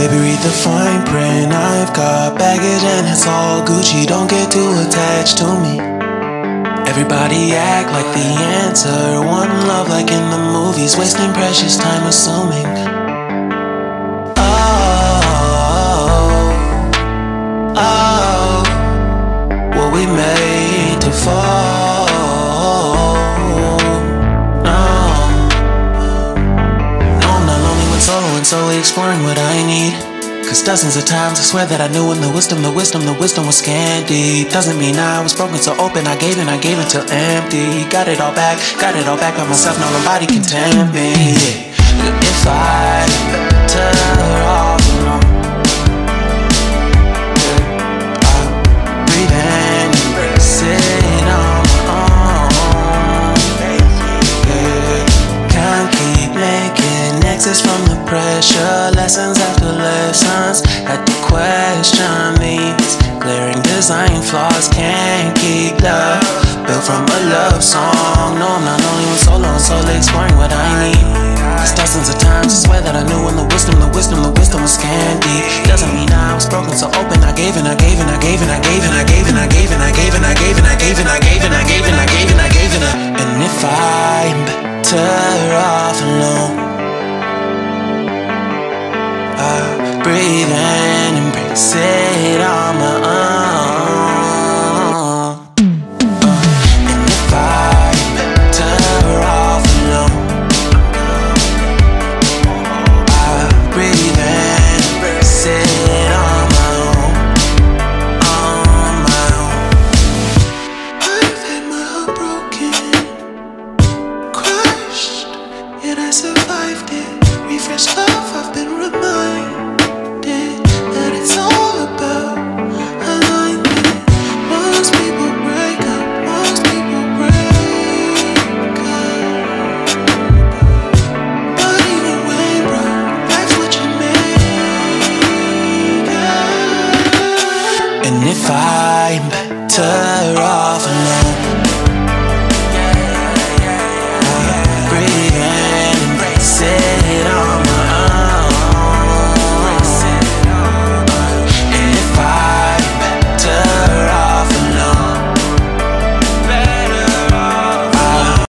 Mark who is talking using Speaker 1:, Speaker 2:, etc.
Speaker 1: Baby, read the fine print. I've got baggage and it's all Gucci. Don't get too attached to me. Everybody act like the answer. One love like in the movies. Wasting precious time assuming. Oh, were we made to fall? No, I'm not lonely when solo and solely exploring what I need. Cause dozens of times I swear that I knew when the wisdom was scanty. Doesn't mean I was broken, so open, I gave until empty. Got it all back by myself, now nobody can tempt me. If I turn off alone, I'll breathe in, embrace it on my own. Can't keep making exits from the pressure. Lessons after lessons, had to question these glaring design flaws. Can't keep love built from a love song. No, I'm not only when solo and solely exploring what I need. Cause dozens of times I swear that I knew when the wisdom was candy. Doesn't mean I was broken, so open. I gave and I gave and I gave and I gave and I gave and I gave and I gave and I gave and I gave and I gave and I gave and I gave and I gave and I. And if I'm better off alone, I breathe in, embrace it on my own. And if I'm better off alone, I breathe in, embrace it on my own, on my own. I've had my heart broken, crushed, yet I survived it. Refresh love, I've been reminded that it's all about alignment. Most people break up, most people break up. But even when broke, that's what you make up. And if I'm better off